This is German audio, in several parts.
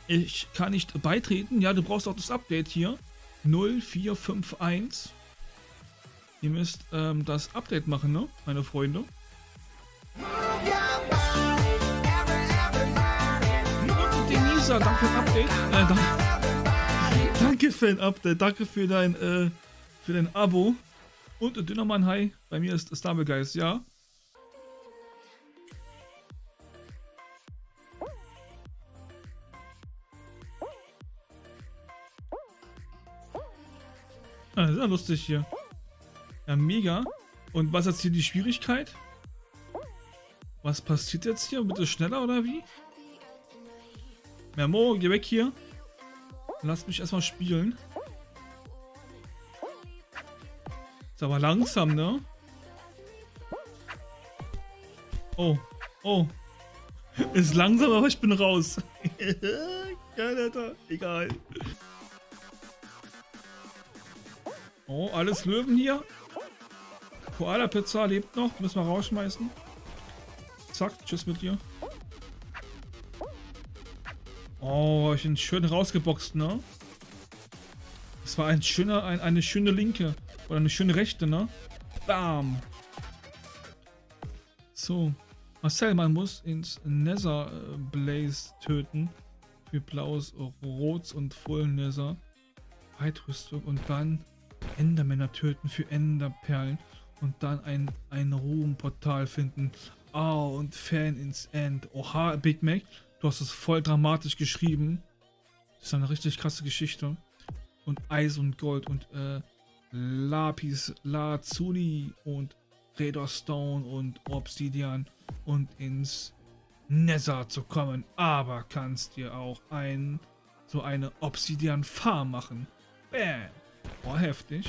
Ich kann nicht beitreten. Ja, du brauchst auch das Update hier. 0451. Ihr müsst das Update machen, ne, meine Freunde? Und Denisa, danke für ein Update. Danke für ein Update. Danke für dein Abo. Und Dünnermann, hi. Bei mir ist Stablegeist, ja. Ah, das ist ja lustig hier. Ja, mega. Und was ist jetzt hier die Schwierigkeit? Was passiert jetzt hier? Bitte schneller oder wie? Memo, geh weg hier. Lass mich erstmal spielen. Ist aber langsam, ne? Oh, oh. Ist langsam, aber ich bin raus. Geil, Alter. Egal. Oh, alles Löwen hier. Koala Pizza lebt noch. Müssen wir rausschmeißen. Zack, tschüss mit dir. Oh, ich bin schön rausgeboxt, ne? Das war eine schöne linke. Oder eine schöne rechte, ne? Bam. So. Marcel, man muss ins Nether Blaze töten. Für blaues, rotes und Full Nether. Weitrüstung und dann Endermänner töten für Enderperlen. Und dann ein Ruhmportal finden. Oh, und Fan ins End. Oha, Big Mac. Du hast es voll dramatisch geschrieben. Das ist eine richtig krasse Geschichte. Und Eis und Gold und Lapis Lazuli und Redstone und Obsidian und ins Nether zu kommen. Aber kannst dir auch so eine Obsidian Farm machen. Bam. Oh, heftig.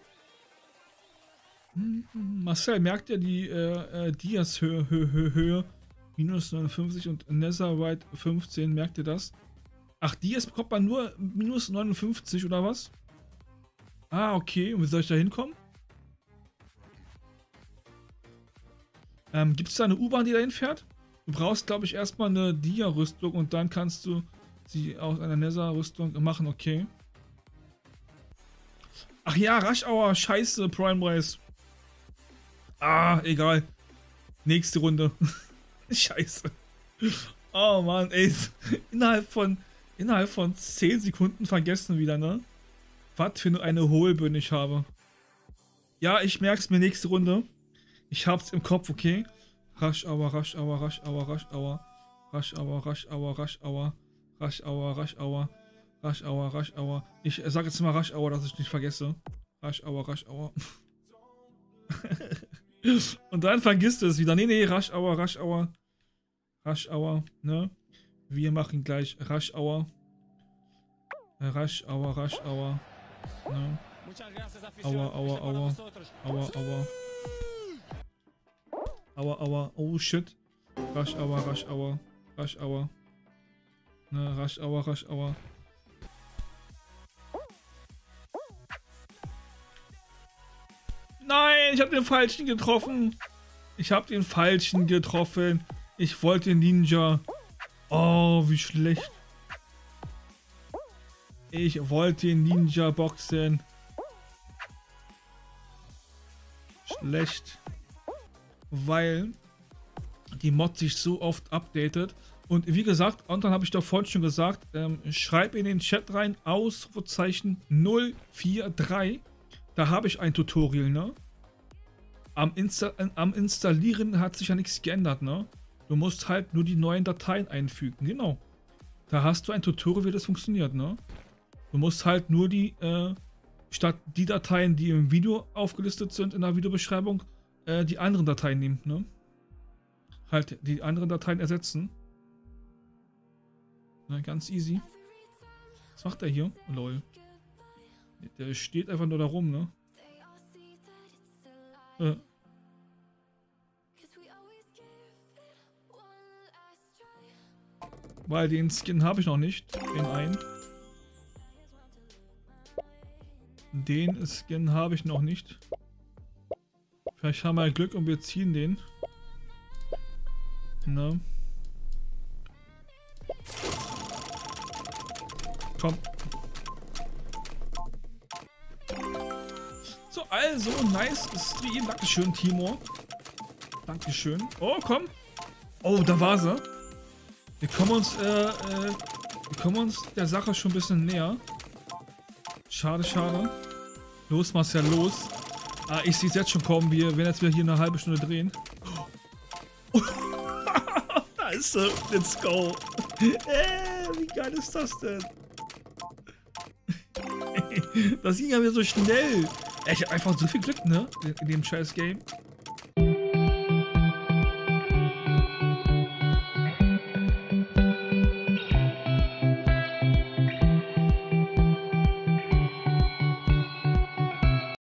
Marcel, merkt ihr die Dias-Höhe? Minus 59 und Netherite 15, merkt ihr das? Ach, Dias bekommt man nur minus 59 oder was? Ah, okay. Und wie soll ich da hinkommen? Gibt es da eine U-Bahn, die dahin fährt? Du brauchst, glaube ich, erstmal eine Dia-Rüstung und dann kannst du sie aus einer Nether-Rüstung machen, okay. Ach ja, Rush Hour, scheiße, Prime Rise. Ah, egal. Nächste Runde. Scheiße. Oh Mann, ey. Innerhalb von 10 Sekunden vergessen wieder, ne? Was für eine Hohlbirne ich habe. Ja, ich merk's mir nächste Runde. Ich hab's im Kopf, okay? Rush Hour, Rush Hour, Rush Hour, Rush Hour. Rush Hour, Rush Hour, Rush Hour. Rush Hour, Rush Hour. Rush Hour, Rush Hour. Ich sag jetzt mal Rush Hour, dass ich nicht vergesse. Rush Hour, Rush Hour. Und dann vergisst du es wieder. Nee, Rush Hour, Rush Hour. Rush Hour, ne? Wir machen gleich Rush Hour. Rush Hour, Rush Hour. Ne? Aua, aua, aua. Aua, aua. Aua, aua. Oh shit. Rush Hour, Rush Hour. Rush Hour. Ne, Rush Hour, Rush Hour. Nein, ich habe den Falschen getroffen. Ich habe den Falschen getroffen. Ich wollte den Ninja. Oh, wie schlecht. Ich wollte den Ninja boxen. Schlecht. Weil die Mod sich so oft updatet. Und wie gesagt, und dann habe ich doch vorhin schon gesagt, schreib in den Chat rein, Ausrufezeichen 043. Da habe ich ein Tutorial, ne? Am Installieren hat sich ja nichts geändert, ne? Du musst halt nur die neuen Dateien einfügen, genau. Da hast du ein Tutorial, wie das funktioniert, ne? Du musst halt nur statt die Dateien, die im Video aufgelistet sind, in der Videobeschreibung, die anderen Dateien nehmen, ne? Halt die anderen Dateien ersetzen. Na, ganz easy. Was macht der hier? Lol. Der steht einfach nur da rum, ne? Weil den Skin habe ich noch nicht. Den einen. Den Skin habe ich noch nicht. Vielleicht haben wir Glück und wir ziehen den. Ne? komm. So, also, nice Stream. Dankeschön, Timo. Dankeschön. Oh, komm. Oh, da war sie. Wir kommen uns der Sache schon ein bisschen näher. Schade, schade. Los, Marcel, los. Ah, ich sehe es jetzt schon kommen. Wir werden jetzt wieder hier eine halbe Stunde drehen. Da ist sie. Let's go. Wie geil ist das denn? Das ging ja wieder so schnell. Ich hab einfach so viel Glück, ne? In dem scheiß Game.